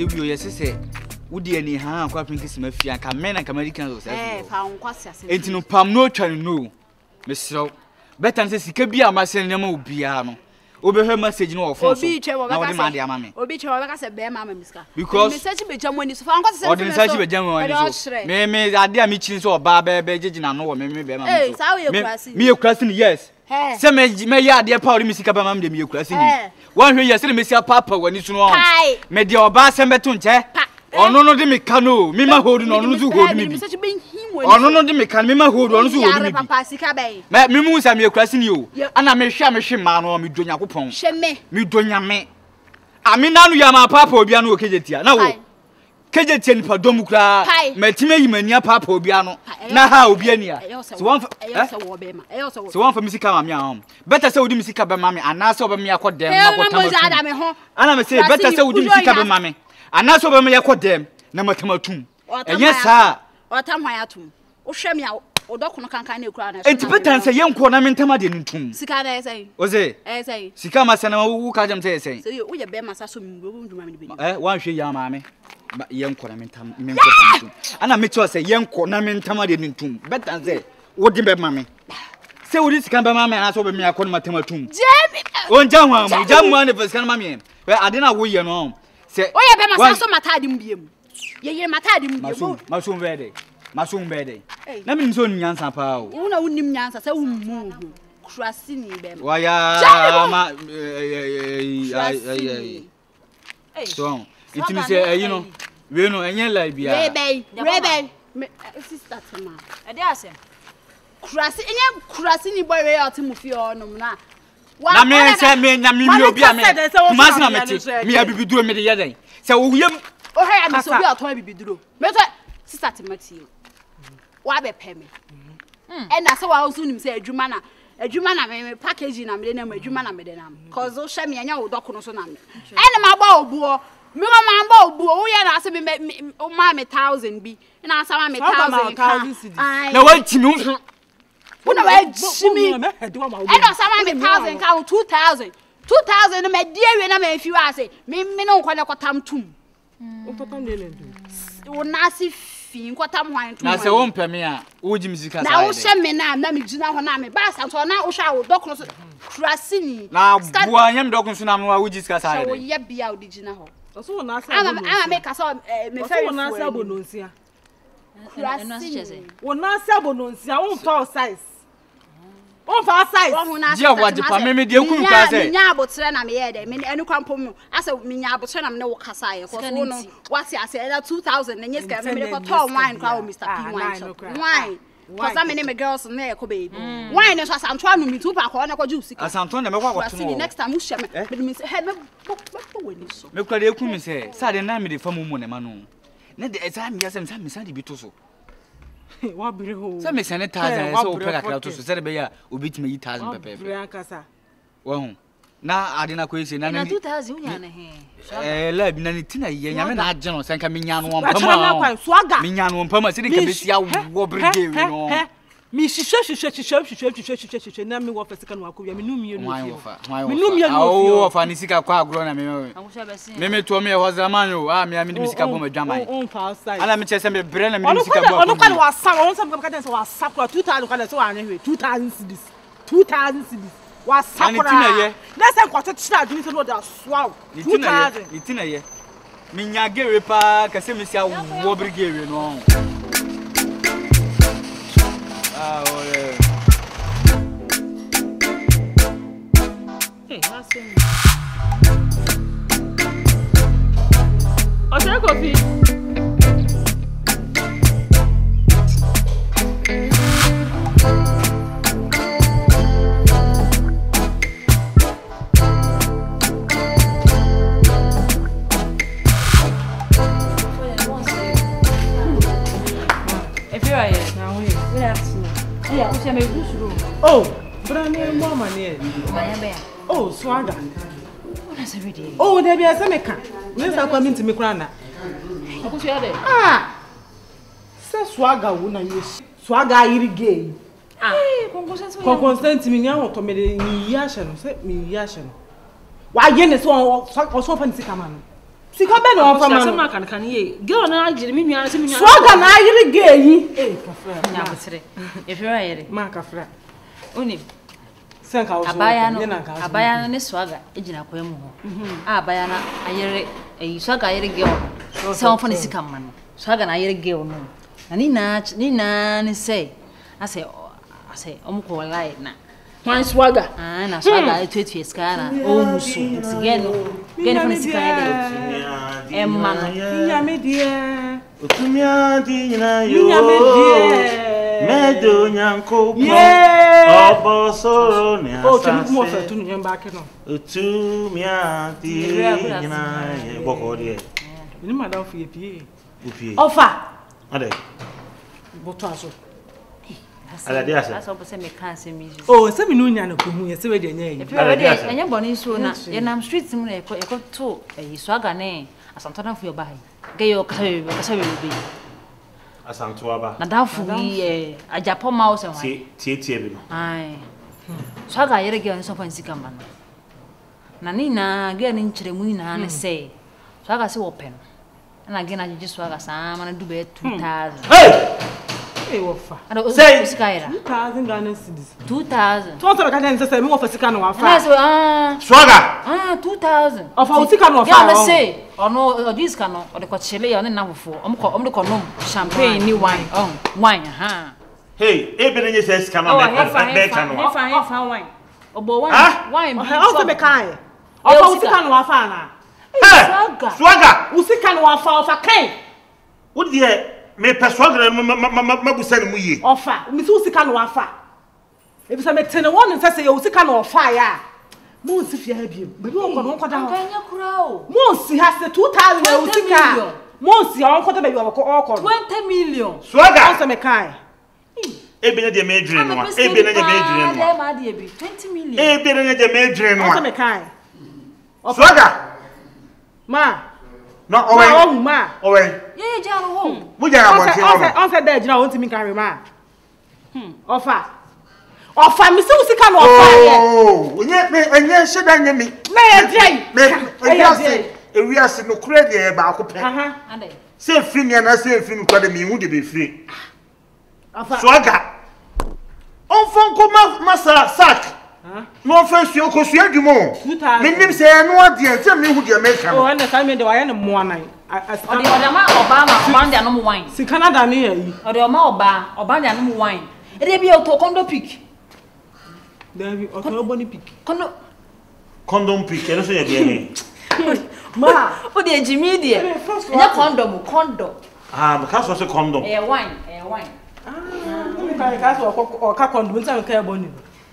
say we yes Woody any ha kwa pink smafia ka men and Americans say fa onkwase ase enti no pam no twa no mesro better say sika bia ma se nyama obia no obehwe message no ofo obi twa wo beka say obi twa wo beka say be ma miska because message be jam wani so fa onkwase say o the message be jam wani so me ade a me chin so oba be gigina no wo me be ma eh sa wo ye kurasi me ye kurasi ni yes se me ya ade pa ori misika ba ma me ye kurasi ni wan hwe yes le mesia papa wani so no me de oba se beto nche ono no de me kano me ma hold no no so hold me ono no de me kan me ma hold ono so hold me papa sika be me mu sa me kurasi ni o ana me hwe ma no me donya kopon hwe me donya me amina no ya ma papa obia no okejetia na wo kejetia ni padom kra matime yimania papa obia no na ha obia ni a so one so one for misika ma me am better say wodi misika be ma me ana say oba me akodem makotam ana me say better say wodi misika be ma me ana so be me yakodem na matamatum enye sa otam hwan atum wo hwe me a odokono kankan na ekura na enti better say yenko na mentama de ntum sika na esai oze esai sika ma sana wo ka jam say esai say wo ye be ma sa so mi nduma me be wan hwe ya ma me yenko na mentama ntum ana me cho say yenko na mentama de ntum better say wodi be ma me say wodi sika be ma me ana so be me akon matamatum jemi onja hwan mu jamu na sika ma me we ade na wo ye no say oye be ma sa so matade mbiem ye matade mbiem masum bede na me nso nyansa pa o una unim nyansa say ummu kurasi ni be wa ya ma so itimi say you know we no enye lai bia rebe sister tema e dey asem kurasi ni boy we otimu fi onum na na me say me nya me obi a me kumasi na meti me abibiduro me de yeden say wo yem o he am so bi aton abibiduro me say sister tema ti wa be peme e na say wa so nim say adwuma na me package na me de na adwuma na me de na cause o hye me anya wo dokono so na me e na ma ba obuo me ma ba obuo wo ye na say me o ma me 1000 bi na say ma me 1000 na wa timi una wa jimi e na say ma me 1000 ka 2000 me die we na me fi wa say me no nkwa na kwatam tum o patam de lendu o na si fi kwatam hwan tum na say wo mpeme a wo jimi sika na wo hye me na me gina ho na me ba sa so na wo hwa wo dokono so kurasini na bua nyam dokono so na me wo jisika sa wo ye bia wo di gina ho so wo na asa ama me ka so me fa wo na asa bononsia kurasini wo na asa bononsia wo fa size on fa size je wa je pa me de ekunu ka say nya abotre na me ye de me enu kwampo mu asa me nya abotre na me ne wo kasa ye ko so no wasi ase 2000 na nye ska me de ko to wine kwa o Mr. P wine cause am me girls na e ko baby wine so asanto anu mi tupa ko na ko juice asanto na me kwa ko to next time ushia me say he me woni so me kwa de ekunu say sa de na me de famu mu ne ma no ne de esa me yasem sa me sa de bi to so wa bire ho se me sene 1000 so opera ka to so se de be ya obitime yi 1000 pepe bire akasa wa hu na ade na ko ese na 2000 unya na he la bi na ni tina ye nya me na agye no se nka me nya no pama me nya no pama se de ka be sia wo brige we no mi shishe na mi wo fesika no akobia me numi no fi o fa ni sika kwa agro na me to me ho zaman o me me sika bom adwaman on fa outside ana me chese me bre na me sika bom ono kwa wa sam ono sam ka den so wa sakura 2000 kwa so wa nya 2000 cedis wa sakura na se kwa to chira adwini so no da swao 2000 itina ye me nya gewe pa ka se me sia wo brige we no ah ole hey Osaa coffee oh, brand new money. Oh, swagger. What is everyday? Oh, there be a semeka. Let's have come into me crana. Ah, say swagger wona use. Swagger irigay. Ah, constant me nya to me ni yasha no, say me yasha no. Wa ye ne so fan sika man. Sika be no fa ma. Sama kan ye. Girl na agire me nua se me nua. Swaga na ayire ge yi. Kafra. Nya botere. E hwe ayire. Ma kafra. Oni senka wo. Abaya no ne swaga egina kwa mu ho. Abaya na ayire swaga ayire ge o. Se on fa ne sika ma no. Swaga na ayire ge o no. Na ni na ne say. Ase omko lie na. One swagger. Na swaga etuetu eskana o musu. Sigeno. Gene fa ne sika ayire. Emma no. Nya me die. Otumia di na yo. Nya me die. Medo nyanko. Obo soro ne asase. Oh, temi mo fa tu nyen ba ke no. Otumia di na ye boko de. Ni madam fi epie. Opie. Ofa. Ade. Boto aso. Ala de asa. Asa obose me kan se mi. Oh, se mi no nya na ko hu ye se we de nya yi. Ala de asa. Enya boni so na ye nam street mu na e ko to swaga ne asantona fu yo bai. Ge yo kasa be. Asanto aba. Na dafu yi ajapo ma o se wa. Tie bi no. Ai. Swaga yere ge on so fa nsika ma no. Na ni na ge ni nkyere mu ni na ne se. Swaga se wo pen. Na ge na jeje swaga sa ma na dube 2000. Hey, wofa. Say sikaira. 2000 Ghana cedis. 2000. To to ka den se me wofa sika no wafa. Na so Swaga. 2000. Ofa sika no wafa. Ya na say, ono this ka no, o de ko chele ya ne na fofo. Om de ko nom champagne ni wine. Wine ha. Hey, e be nye say sika no be ka no. Fa wine. Obo wine. Wine. O se me kai. Ofa sika no wafa na. Swaga. Usika no wafa ofa kai. Wo de me perswaga mabusa ne mu ye. Ofa, mi se usika no wafa. E bi se me tene won nse se ye usika no ofa ya. Mo nsi fia ha biem. Bebi won ko no kwada ho. Kanya kura o. Mo nsi ha se 2000 na usika. Mo nsi on kwada bebi won ko 20 million. Swaga. O se me kai. E bi na de me dwene no. E bi na de me dwene no. Ma de bi 20 million. E bi na de me dwene no. O se me kai. Swaga. Ma. No, owe. Ma. Owe. Ye ja no ho. Mu ja na bonti no. On se da jina won ti mi kan re ma. Ofa. Ofa mi se usika no ofa ye. Oh, enye sheda nye mi. Na ye dai. Me ewiase no kure de ba ko pe. Aha. Ande. Se firi ni na se firi ko de mi hu de be firi. Ofa. Swaga. On fon ko masa sak. No first you ko sua dwumo. Me nim se no ade ante me hu de me ka. Oh, na time de wa ye ne mo anan. Ode ma Obama de anom wine. Si Canada ne ya yi. Ode ma Obama de anom wine. E de bi o to kondo pick. Davi, o to boni pick. Condom pick, e no so ye de he. Ma, o de Jimmy de. Nya condom. Me ka so condom. Wine. Me ka so o ka condom nta ka e boni.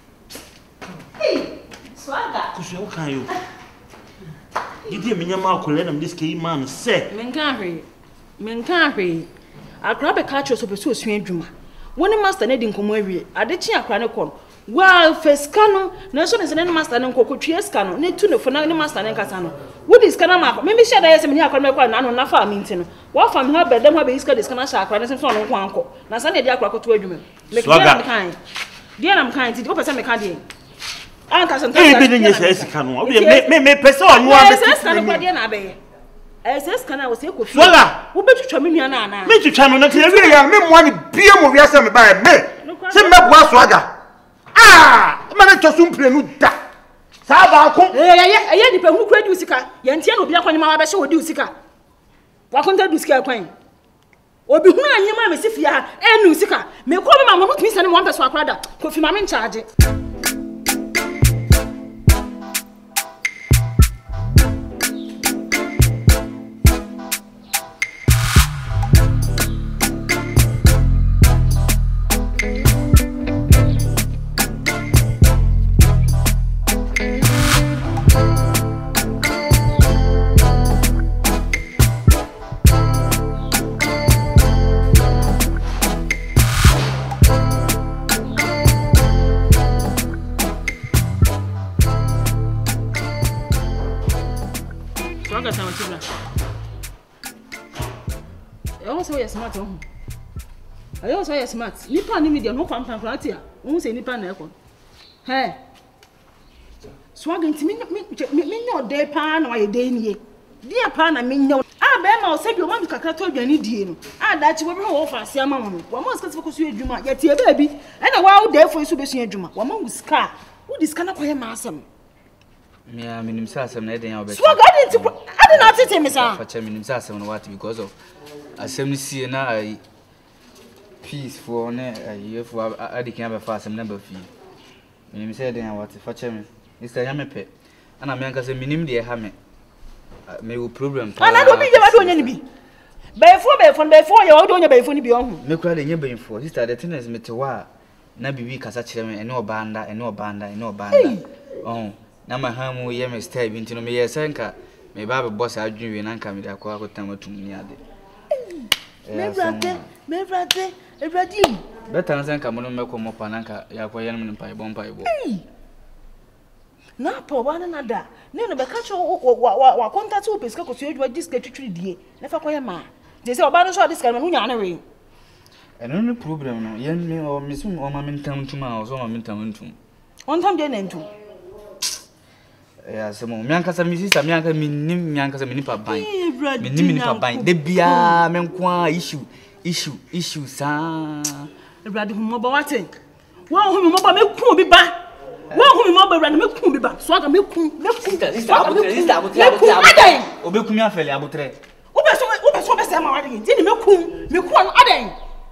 Swaga. Kusu o kan yo. Gidi me nyama akole na me diske man se. Menka hwe. Akra be ka cho so peso osua adwuma. Woni master na di nkomo awie. Ade chi akra ne kon. Well, first cano, no so is an master and cocotrias cano, ne tune for no master and casano. What is Canama? Maybe she has a minute, no farming. What from her bed, then what is got is Canasa, and from Quanco. Now, Sunday, the aqua to women. Make kind. Dear, I'm kind to open some mechanic. Aunt Cassan, yes, cano. May person one says Canadian. SS can I was say, Swalla, who bet you Chaminiana? Make you channel not every young men want beer of your by me. Send me was swagger. Man to soon play no da. Saba ko. Eh, ni pe hu kura di usika. Ye ntia no bia kwanyama ba be hye odi usika. Wa konta di usika kwan. Obi hu anyama me sifia ha, enu usika. Me ko be ma mo tumi sane mo ampeso akora da. Ko fi ma me charge. I also say smart. Nipa ni media no kwam pamflatia. Won say nipa na ekon. He. Swag ntimi me no dey pa na wa ye dey nie. Dear Pana, me no. Ah, Bema, said your mom kakra to aduane die no. Ah, that you will offer Siama mo. One more scarce focus you adwuma. Yet your baby. And a while there for you to be seen adwuma. One more scar. Who this cannot play massam? Me, I mean, himself, some letting out. So I did not tell me, sir. For himself, what because of a 70 and I peace for a year for I can have a fast number fee. Me said, then what if I tell me? It's a yamepe. And I'm young as a minimum dear hammer. May we problem. And I don't mean you're doing any be. Before you're doing your before you be on. Me cried in your brain for sister, the tenants me to war. Nabi weak as such and no banda and no banda and no banda. Oh, now my home will yam stay into me a senka. May Baba boss I dream and uncle with a quack time to me. Me brother, everybody. Better than come on, make more pananka, Yakoyan and Piebon Piebo. Na po one another. No, but catch what contact to Pesca because you were this getting day. Never quite ma. They say about show this kind of money. And only problem, young me or Miss or my mental to miles or my mental to. One time then and two. Yes, some Yankas and Mrs. America mean Yankas and Minipa Bine. Minipa Bine. The Bia Menqua issue, sir. The brother whom mobile watching. Well, whom mobile make be back. Well, whom mobile ran make be back. So I can make Obecumia Feli Abutre. Obeso be say ma wadin. Did me kum aden.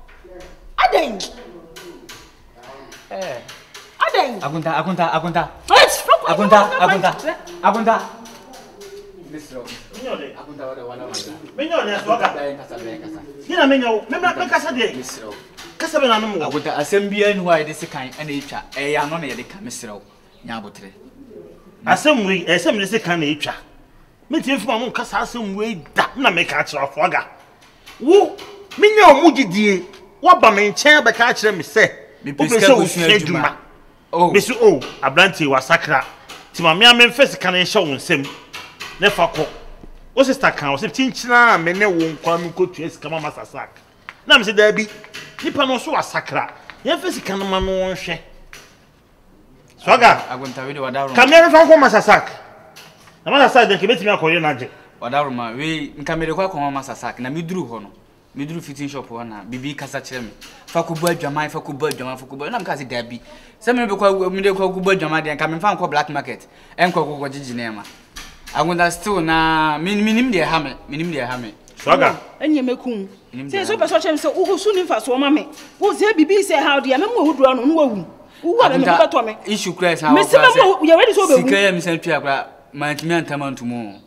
Aden. Agunta. Let's Agunta. Mr. Agunta menyo so ka. Yina menyo, me kasa de. Mr. Kasa be na no mo. Agunta asembia ni why this kan na etwa. Ya no na ye de ka Mr. Nya Abutre. Asem ne se kan na etwa. Me tie fu ma mo kasa asem we da na me ka kira fo aga. Wo menyo omugidie. Wa ba me nchen be ka kira me se. Me pesca wo adwuma. Oh, Mr. O, Abranti was sacra. Timamia Memphis can show on sim. Never call. What's the stack? I was a tinchina, many won't come go to his Kamama sack. Now, Mr. Debbie, Nippon so a sacra. Memphis can man share. Swagger, I won't tell you what I come here from Masasak. The mother side, they commit me a Korean magic. What I remember, we can make a call on Masasak, and I drew Hono. Midru fitting shop wana bibi kasa chem fa kubo adwama fa kubo na mka se dabi se me be kwa me de kwa kubo adwama de nka me fa nko black market enko kokko gigine ma agonda still na minim de ha me swaga enye mekun se so be so chem se wo su ni fa so ma me wo se bibi se how de me mo huduro no wawu wo wa me be to me issue crash how me se me you ready so be sika ya me se twa kra mantimi antamantumo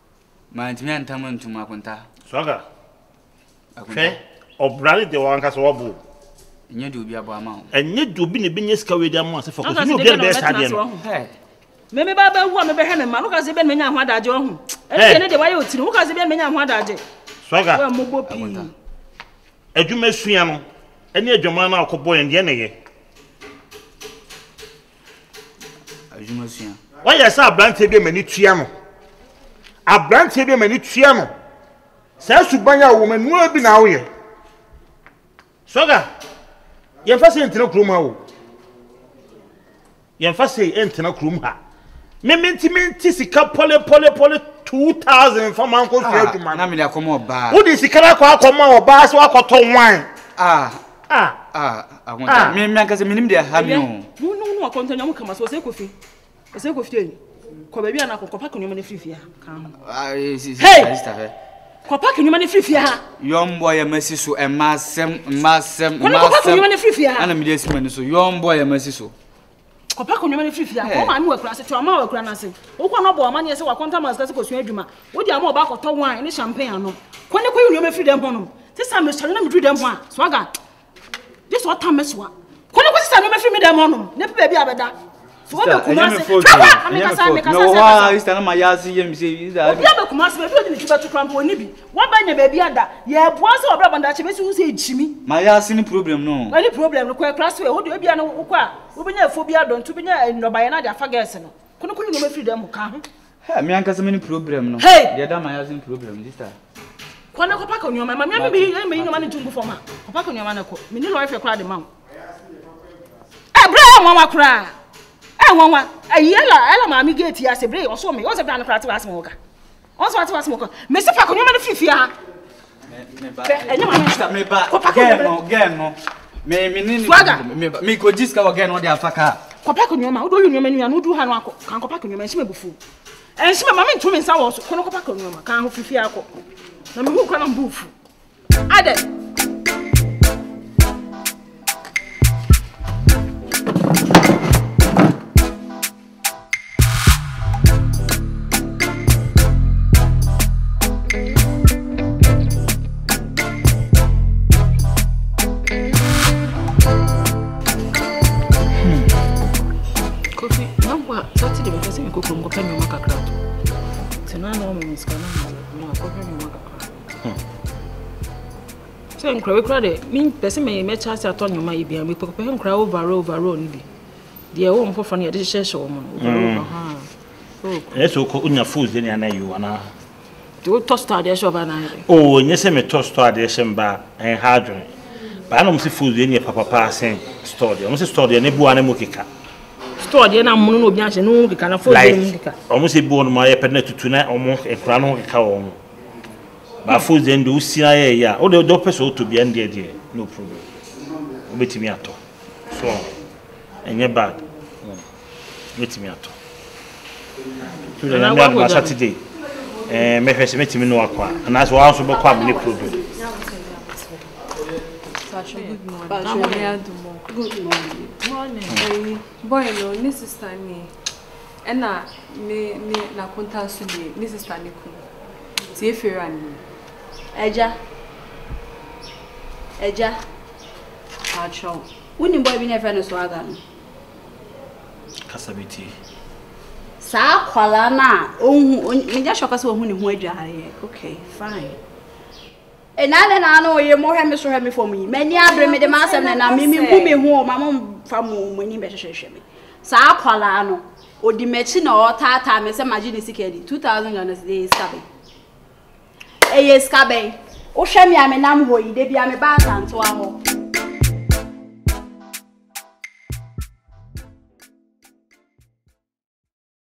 akonta swaga okay obrali de wanka so obu enye de obi abo ama enye de obi ne benye sika we de am ase focus ni obi be stade no me baba wu me be hwe me ma no ka se be menya ho adaje ohu ene ne de waye otiri wo ka se be menya ho adaje swaga wa mo bo pi adwuma sua no ene adwuma na akobo en de ne ye adwuma sua wa ya sa abrante bi mani tua no sa subanya wo manu abi na wo ye soga ye fa se entina krum ha wo ye fa se entina krum ha menti sika pole 2000 for man ko su aduma na me de akomo ba wo di sika na kwa akoma oba so akoto wan agonta me anka minim de ha me no akonta nyamu kama so se kofi eni ko ba bia na ko pa ko nyoma ne frifia kan sister ko pa ko nyoma ne frifia ha yombo ya masiso masem ko pa ko nyoma ne frifia ha ana me de simani so yombo ya masiso ko pa ko nyoma ne frifia ko ma mi wakura se to ma wakura na se wo kwa no bo amane se wakonta maska se ko sua adwuma wo di ama oba ko to wan ne champagne ano ko ne ko nyoma free dem hono se sa me sare na me free dem ho a swaga this what time meswa ko ne ko se sa nyoma free me dem hono ne pe bia abeda so wo be kumase no sister na mayazi yem say obi be kumase be do ni tuba to krampo oni bi wo ba nya be bia da ye boa se obra banda che be se wo se ejimi mayazi ni problem no any problem no ko class we wo do bia no wo a wo be nya fo bia don tu be nya nobaye na da fa gas no ko ne ko nyoma free dem ka ho he me anka se me ni problem no ye da mayazi ni problem sister ko ne ko pa ko nyoma ma me be nyoma ni tungu fo ma ko pa ko nyoma na ko me ni lo ife kra de ma bra mama kra nwanwa ayela ela mami gate ya se bre o so me o se bra na kra te asem wo ka On so what smoke. Me se pa ko nyoma na fifia. Me ba. Again no. Me ko jiska again no dey afaka. Kopa ko nyoma, wo do nyoma nua no du ha no akọ. Kan kopa ko nyoma nsi me bufu. Ensi me mama ntumi nsa wo so. Kono kopa ko nyoma, kan ho fifia akọ. Na me hu kwa na mbufu. Ade. So nkra de me person me chance aton nyoma yi bia me pekpe nkra overall ni bi de wo mfofo na ye de hyehyɛ wo mo ha eso ko unya foods de ni ana you ana to toast de show ba na oh nye se me toast de shemba en hadron ba na mo se foods de ni papa asen store de mo se store de ne bu ana mo keka store de na mo no obi ahye no keka na foods de mo keka o mo se bu no ma ye pede na tutu na o mo ekra no keka wo mo ba foods de ndo usia ye ya o de do peso to bia ndie de no problem obetimi ato so enye bad obetimi ato to the na Saturday me hwese metimi no akwa na so wa so be kwa me problem good morning boy no ni sister ni ena me na konta su ni sister ni ku ti efera ni Eja Acho woni boy bi na fe no so aga no kasabiti sa kwala na ohun me ja shoka se ohun ni hu adware okay fine enale na no ye mo hwe me so hwe me fom yi mani abre me de ma asem na me hu o mama fa mo mani be hwehwehwe me sa kwala no odi mechi na o tata me se maji ni sikedi 2000 Ghana cedis skabe eye skabe o hwe me ame nam ho yi de bia me ba asanto aho